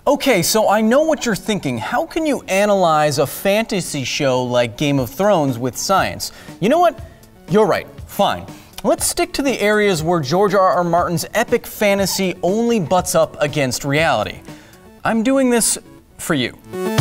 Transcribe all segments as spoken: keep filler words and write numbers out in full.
Okay, so I know what you're thinking. How can you analyze a fantasy show like Game of Thrones with science? You know what? You're right. Fine. Let's stick to the areas where George R R Martin's epic fantasy only butts up against reality. I'm doing this for you.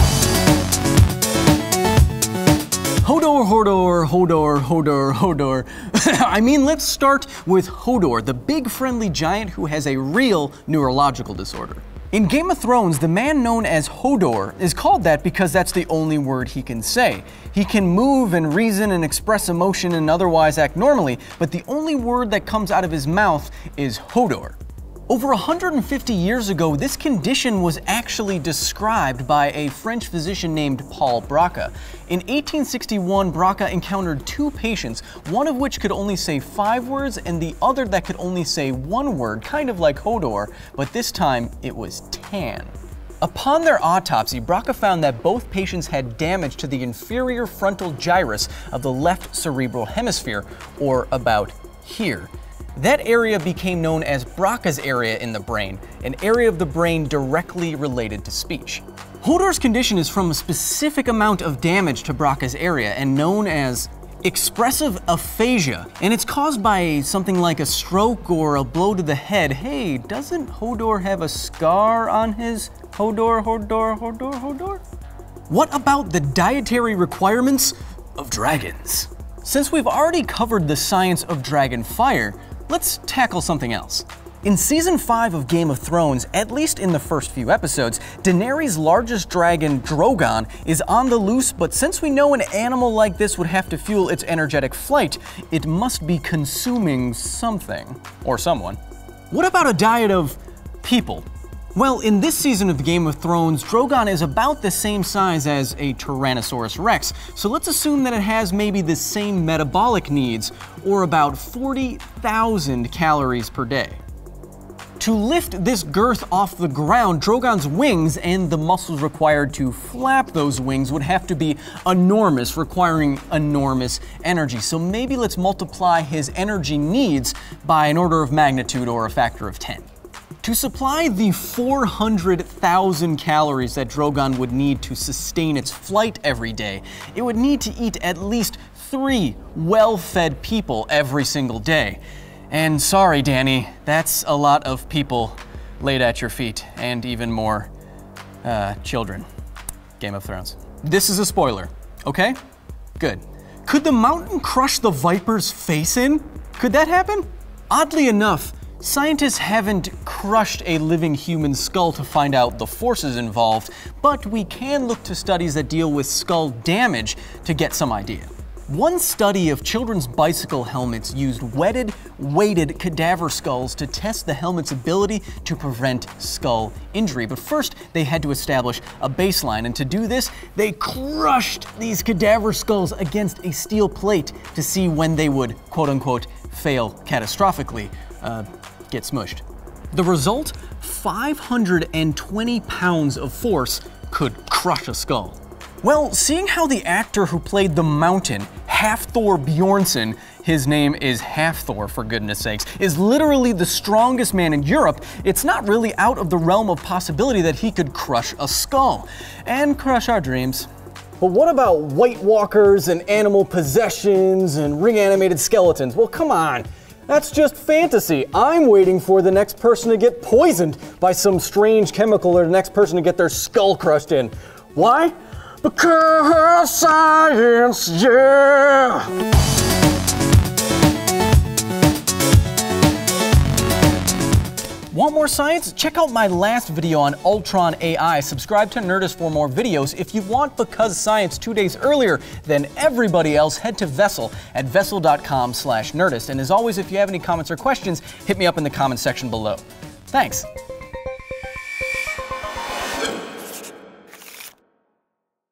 Hodor, Hodor, Hodor, Hodor, Hodor. I mean, let's start with Hodor, the big friendly giant who has a real neurological disorder. In Game of Thrones, the man known as Hodor is called that because that's the only word he can say. He can move and reason and express emotion and otherwise act normally, but the only word that comes out of his mouth is Hodor. Over one hundred fifty years ago, this condition was actually described by a French physician named Paul Braca. In eighteen sixty-one, Braca encountered two patients, one of which could only say five words and the other that could only say one word, kind of like Hodor, but this time it was tan. Upon their autopsy, Braca found that both patients had damage to the inferior frontal gyrus of the left cerebral hemisphere, or about here. That area became known as Braca's area in the brain, an area of the brain directly related to speech. Hodor's condition is from a specific amount of damage to Braca's area and known as expressive aphasia, and it's caused by something like a stroke or a blow to the head. Hey, doesn't Hodor have a scar on his Hodor, Hodor, Hodor, Hodor? What about the dietary requirements of dragons? Since we've already covered the science of dragon fire, let's tackle something else. In season five of Game of Thrones, at least in the first few episodes, Daenerys' largest dragon, Drogon, is on the loose, but since we know an animal like this would have to fuel its energetic flight, it must be consuming something. Or someone. What about a diet of people? Well, in this season of Game of Thrones, Drogon is about the same size as a Tyrannosaurus Rex, so let's assume that it has maybe the same metabolic needs, or about forty thousand calories per day. To lift this girth off the ground, Drogon's wings and the muscles required to flap those wings would have to be enormous, requiring enormous energy. So maybe let's multiply his energy needs by an order of magnitude or a factor of ten. To supply the four hundred thousand calories that Drogon would need to sustain its flight every day, it would need to eat at least three well-fed people every single day. And sorry, Danny, that's a lot of people laid at your feet, and even more uh, children. Game of Thrones. This is a spoiler, okay? Good. Could the mountain crush the Viper's face in? Could that happen? Oddly enough, scientists haven't crushed a living human skull to find out the forces involved, but we can look to studies that deal with skull damage to get some idea. One study of children's bicycle helmets used wetted, weighted cadaver skulls to test the helmet's ability to prevent skull injury. But first, they had to establish a baseline, and to do this, they crushed these cadaver skulls against a steel plate to see when they would, quote-unquote, fail catastrophically. Uh, get smushed. The result? five hundred twenty pounds of force could crush a skull. Well, seeing how the actor who played the Mountain, Half-Thor Bjornsson, his name is Half-Thor for goodness sakes, is literally the strongest man in Europe, it's not really out of the realm of possibility that he could crush a skull. And crush our dreams. But what about White Walkers and animal possessions and reanimated skeletons? Well, come on. That's just fantasy. I'm waiting for the next person to get poisoned by some strange chemical or the next person to get their skull crushed in. Why? Because science, yeah! Want more science? Check out my last video on Ultron A I. Subscribe to Nerdist for more videos. If you want Because Science two days earlier than everybody else, head to Vessel at vessel dot com slash nerdist. And as always, if you have any comments or questions, hit me up in the comments section below. Thanks.